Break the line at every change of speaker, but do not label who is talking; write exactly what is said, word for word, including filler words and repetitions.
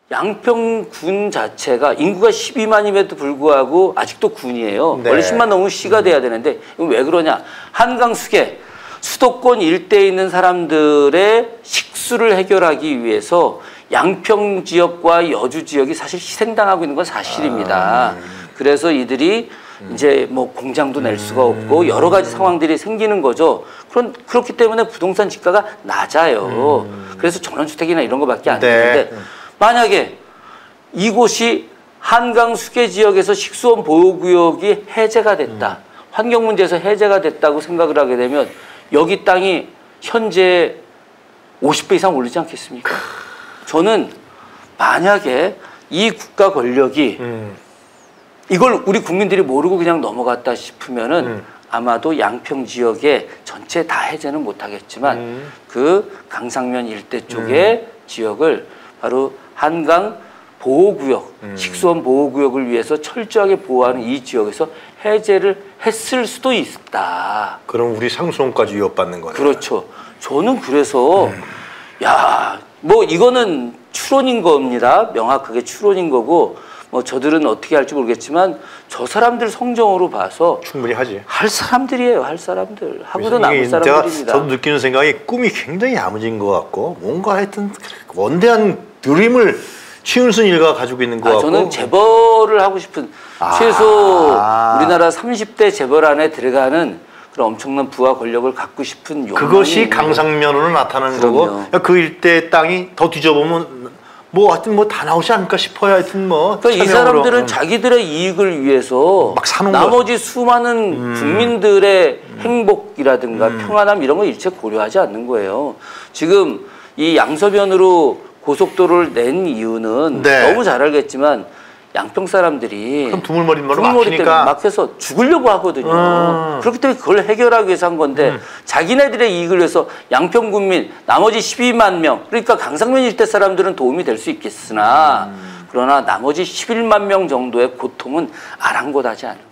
양평군 자체가 인구가 십이만임에도 불구하고 아직도 군이에요.
네.
원래 십만 넘으면 시가 돼야 되는데 이건 왜 그러냐. 한강 수계 수도권 일대에 있는 사람들의 식수를 해결하기 위해서 양평 지역과 여주 지역이 사실 희생당하고 있는 건 사실입니다. 아, 음. 그래서 이들이 음. 이제 뭐 공장도 낼 수가 없고 여러 가지 상황들이 생기는 거죠. 그런, 그렇기 때문에 부동산 지가가 낮아요. 음. 그래서 전원주택이나 이런 거밖에 안 되는데 네. 만약에 이곳이 한강 수계 지역에서 식수원 보호구역이 해제가 됐다. 음. 환경 문제에서 해제가 됐다고 생각을 하게 되면 여기 땅이 현재 오십 배 이상 오르지 않겠습니까? 저는 만약에 이 국가 권력이 음. 이걸 우리 국민들이 모르고 그냥 넘어갔다 싶으면은 음. 아마도 양평 지역에 전체 다 해제는 못하겠지만 음. 그 강상면 일대 쪽의 음. 지역을 바로 한강 보호구역, 음. 식수원 보호구역을 위해서 철저하게 보호하는 이 지역에서 해제를 했을 수도 있다.
그럼 우리 상수원까지 위협받는 거네요.
그렇죠. 저는 그래서 음. 야, 뭐 이거는 추론인 겁니다. 명확하게 추론인 거고 뭐 저들은 어떻게 할지 모르겠지만 저 사람들 성정으로 봐서
충분히 하지.
할 사람들이에요. 할 사람들. 하고도 남을 사람들입니다.
저도 느끼는 생각이 꿈이 굉장히 야무진 것 같고 뭔가 하여튼 원대한 드림을 최은순 일가가 가지고 있는 것
아,
같고
저는 재벌을 하고 싶은 아 최소 우리나라 삼십 대 재벌 안에 들어가는 그런 엄청난 부와 권력을 갖고 싶은 욕망이
그것이 강상면으로 나타나는 거고 그 일대 땅이 더 뒤져보면 뭐 하여튼 뭐 다 나오지 않을까 싶어요. 하여튼 뭐
그러니까 이 사람들은 음. 자기들의 이익을 위해서
막 사는
나머지
거.
수많은 음. 국민들의 음. 행복이라든가 음. 평안함 이런 걸 일체 고려하지 않는 거예요. 지금 이 양서면으로 고속도로를 낸 이유는 네. 너무 잘 알겠지만 양평 사람들이
그럼 두물머리만
막히니까 막혀서 죽으려고 하거든요. 음. 그렇기 때문에 그걸 해결하기 위해서 한 건데 음. 자기네들의 이익을 위해서 양평 군민 나머지 십이만 명 그러니까 강상면 일대 사람들은 도움이 될 수 있겠으나 음. 그러나 나머지 십일만 명 정도의 고통은 아랑곳하지 않을까.